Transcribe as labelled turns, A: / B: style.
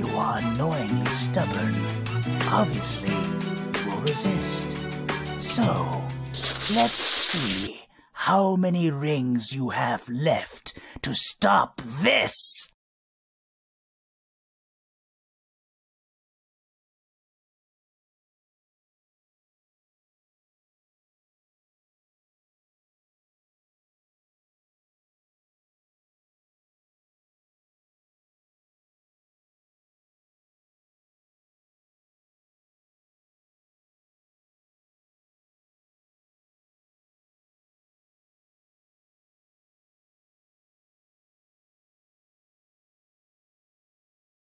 A: You are annoyingly stubborn. Obviously, you will resist. So, let's see how many rings you have left to stop this.